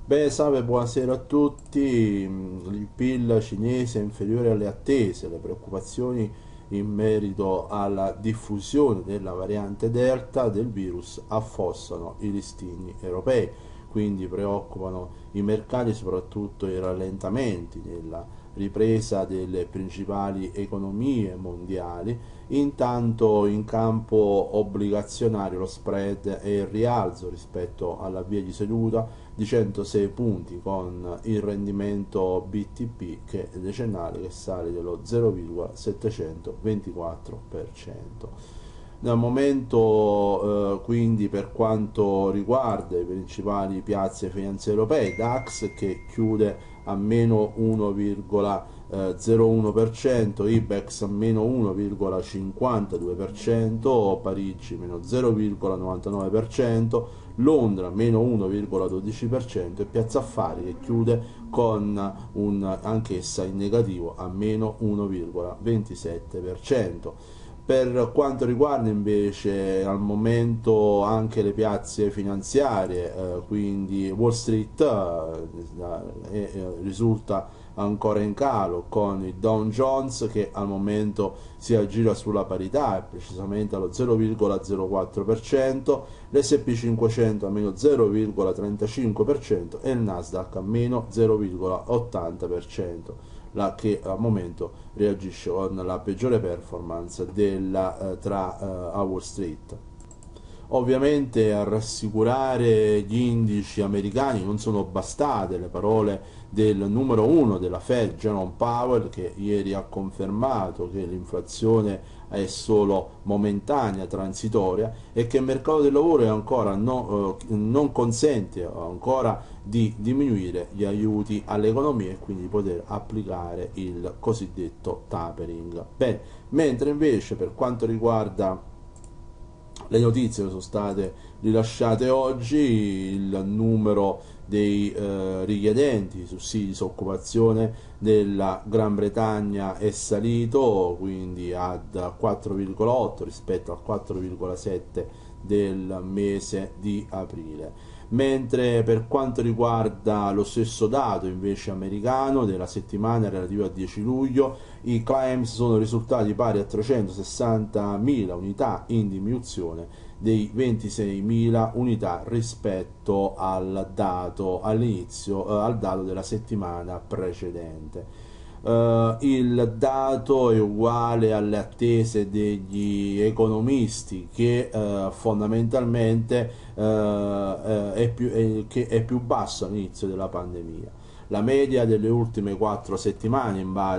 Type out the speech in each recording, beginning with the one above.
Beh, salve, buonasera a tutti. Il PIL cinese è inferiore alle attese, le preoccupazioni in merito alla diffusione della variante Delta del virus affossano i listini europei, quindi preoccupano i mercati, soprattutto i rallentamenti nella ripresa delle principali economie mondiali. Intanto in campo obbligazionario lo spread è in rialzo rispetto alla via di seduta di 106 punti, con il rendimento BTP che è decennale che sale dello 0,724%. Nel momento quindi, per quanto riguarda le principali piazze finanziarie europee, DAX che chiude a meno 1,01%, IBEX a meno 1,52%, Parigi meno 0,99%, Londra meno 1,12% e Piazza Affari che chiude con anch'essa in negativo a meno 1,27%. Per quanto riguarda invece al momento anche le piazze finanziarie, quindi Wall Street risulta ancora in calo, con il Dow Jones che al momento si aggira sulla parità, precisamente allo 0,04%, l'S&P 500 a meno 0,35% e il Nasdaq a meno 0,80%, che al momento reagisce con la peggiore performance tra a Wall Street. Ovviamente a rassicurare gli indici americani non sono bastate le parole del numero uno della Fed, Jerome Powell, che ieri ha confermato che l'inflazione è solo momentanea, transitoria, e che il mercato del lavoro è ancora non consente ancora di diminuire gli aiuti all'economia e quindi poter applicare il cosiddetto tapering. Bene, mentre invece per quanto riguarda le notizie che sono state rilasciate oggi, il numero dei richiedenti sussidi di disoccupazione della Gran Bretagna è salito quindi ad 4,8 rispetto al 4,7 del mese di aprile. Mentre per quanto riguarda lo stesso dato invece americano della settimana relativa a 10 luglio, i claims sono risultati pari a 360.000 unità, in diminuzione dei 26.000 unità rispetto al dato al dato della settimana precedente. Il dato è uguale alle attese degli economisti, che fondamentalmente è più basso all'inizio della pandemia. La media delle ultime 4 settimane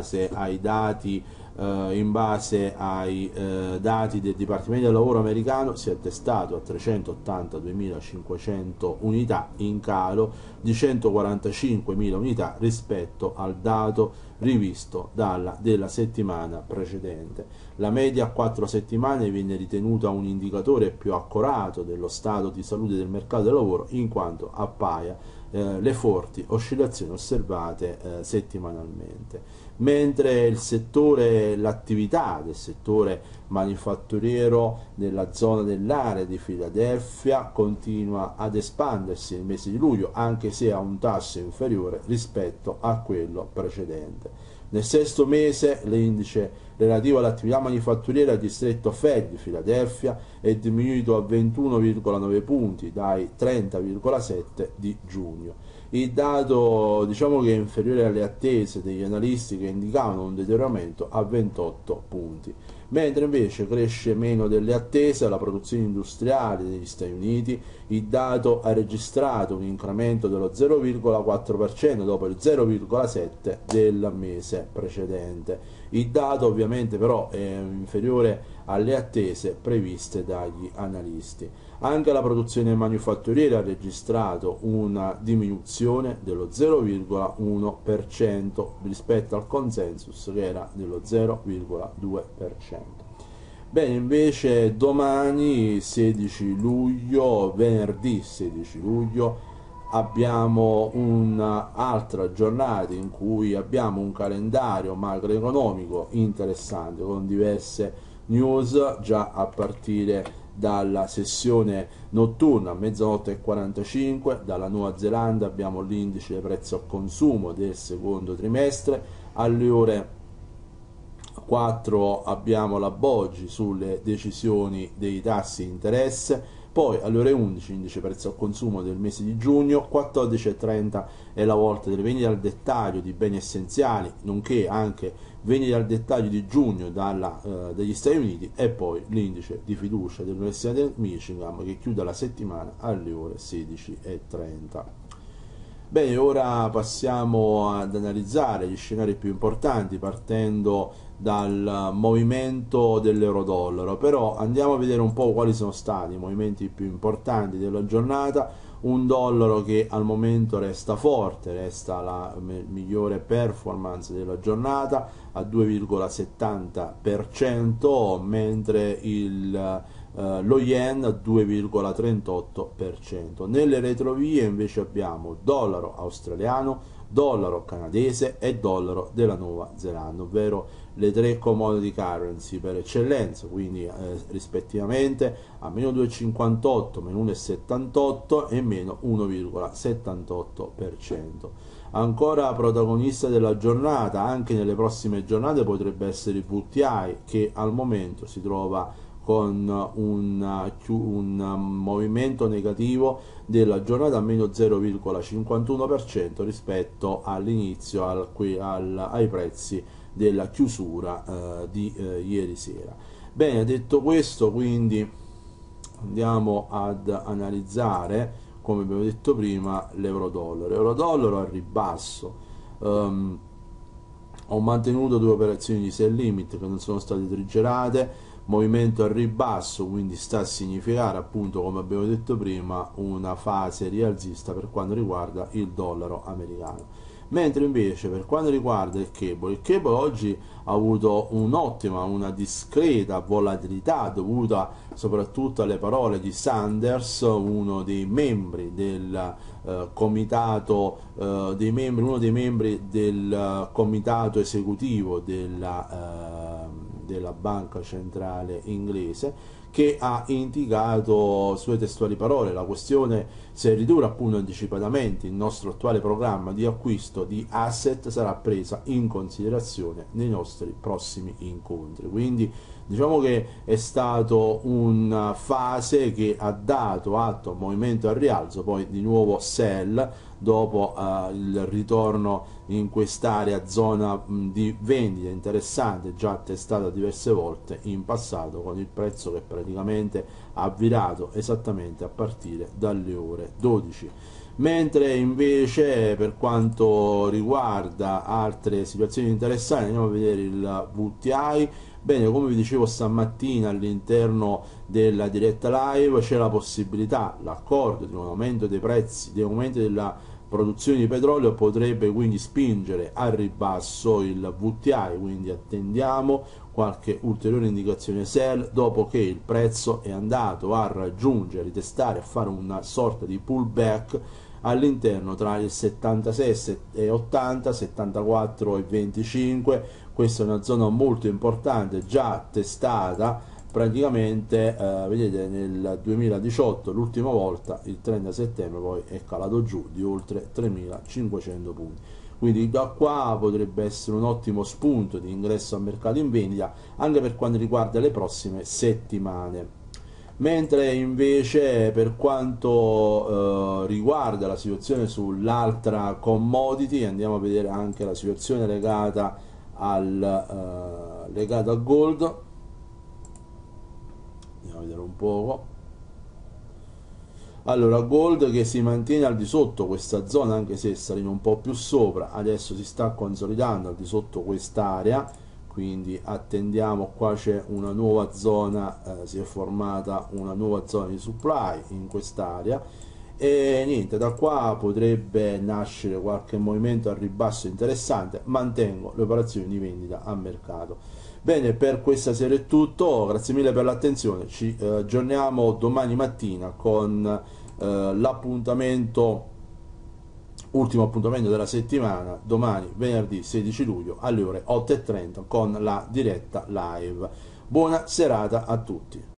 in base ai dati del Dipartimento del Lavoro americano si è attestato a 382.500 unità, in calo di 145.000 unità rispetto al dato rivisto della settimana precedente. La media a 4 settimane viene ritenuta un indicatore più accurato dello stato di salute del mercato del lavoro, in quanto appaia le forti oscillazioni osservate settimanalmente. Mentre l'attività del settore manifatturiero nella zona dell'area di Filadelfia continua ad espandersi nel mese di luglio, anche se a un tasso inferiore rispetto a quello precedente. Nel sesto mese l'indice relativo all'attività manifatturiera del distretto Fed di Filadelfia è diminuito a 21,9 punti dai 30,7 di giugno. Il dato diciamo che è inferiore alle attese degli analisti, che indicavano un deterioramento a 28 punti. Mentre invece cresce meno delle attese la produzione industriale degli Stati Uniti, il dato ha registrato un incremento dello 0,4% dopo il 0,7% del mese precedente. Il dato ovviamente però è inferiore alle attese previste dagli analisti. Anche la produzione manifatturiera ha registrato una diminuzione dello 0,1% rispetto al consensus che era dello 0,2%. Bene, invece domani 16 luglio, venerdì 16 luglio, abbiamo un'altra giornata in cui abbiamo un calendario macroeconomico interessante con diverse news già a partire dalla sessione notturna a mezzanotte e 45. Dalla Nuova Zelanda abbiamo l'indice dei prezzi al consumo del secondo trimestre. Alle ore 4 abbiamo la BOGI sulle decisioni dei tassi di interesse. Poi alle ore 11 indice prezzo al consumo del mese di giugno, 14:30 è la volta delle vendite al dettaglio di beni essenziali, nonché anche vendite al dettaglio di giugno dagli Stati Uniti, e poi l'indice di fiducia dell'Università del Michigan che chiude la settimana alle ore 16:30. Bene, ora passiamo ad analizzare gli scenari più importanti partendo dal movimento dell'euro-dollaro, però andiamo a vedere un po' quali sono stati i movimenti più importanti della giornata. Un dollaro che al momento resta forte, resta la migliore performance della giornata a 2,70%, mentre lo yen a 2,38%. Nelle retrovie invece abbiamo dollaro australiano, dollaro canadese e dollaro della Nuova Zelanda, ovvero le tre commodity currency per eccellenza, quindi rispettivamente a meno 2,58, meno 1,78 e meno 1,78%. Ancora protagonista della giornata, anche nelle prossime giornate, potrebbe essere il WTI, che al momento si trova con un movimento negativo della giornata a meno 0,51% rispetto all'inizio, ai prezzi della chiusura di ieri sera. Bene, detto questo, quindi andiamo ad analizzare, come abbiamo detto prima, l'euro-dollaro. Euro-dollaro al ribasso. Ho mantenuto due operazioni di sell limit che non sono state triggerate. Movimento al ribasso, quindi sta a significare, appunto, come abbiamo detto prima, una fase rialzista per quanto riguarda il dollaro americano. Mentre invece per quanto riguarda il cable oggi ha avuto una discreta volatilità dovuta soprattutto alle parole di Sanders, uno dei membri del comitato esecutivo della banca centrale inglese, che ha indicato sue testuali parole: la questione se ridurre appunto anticipatamente il nostro attuale programma di acquisto di asset sarà presa in considerazione nei nostri prossimi incontri. Quindi diciamo che è stato una fase che ha dato atto a un movimento al rialzo, poi di nuovo sell dopo il ritorno in quest'area zona di vendita interessante, già testata diverse volte in passato, con il prezzo che praticamente ha virato esattamente a partire dalle ore 12. Mentre invece per quanto riguarda altre situazioni interessanti, andiamo a vedere il WTI. Bene, come vi dicevo stamattina all'interno della diretta live, c'è la possibilità, l'accordo di un aumento dei prezzi, di aumento della produzione di petrolio potrebbe quindi spingere al ribasso il WTI, quindi attendiamo qualche ulteriore indicazione sell dopo che il prezzo è andato a raggiungere, a ritestare, a fare una sorta di pullback all'interno tra il 76,80, 74,25. Questa è una zona molto importante, già testata praticamente, vedete, nel 2018 l'ultima volta, il 30 settembre, poi è calato giù di oltre 3.500 punti. Quindi da qua potrebbe essere un ottimo spunto di ingresso al mercato in vendita anche per quanto riguarda le prossime settimane. Mentre invece per quanto riguarda la situazione sull'altra commodity, andiamo a vedere anche la situazione legata al gold. Andiamo a vedere un poco. Allora, gold che si mantiene al di sotto questa zona, anche se è salito un po' più sopra, adesso si sta consolidando al di sotto quest'area, quindi attendiamo. Qua c'è una nuova zona, si è formata una nuova zona di supply in quest'area, e niente, da qua potrebbe nascere qualche movimento al ribasso interessante. Mantengo le operazioni di vendita a mercato. Bene, per questa sera è tutto, grazie mille per l'attenzione, ci aggiorniamo domani mattina con ultimo appuntamento della settimana, domani venerdì 16 luglio alle ore 8:30 con la diretta live. Buona serata a tutti.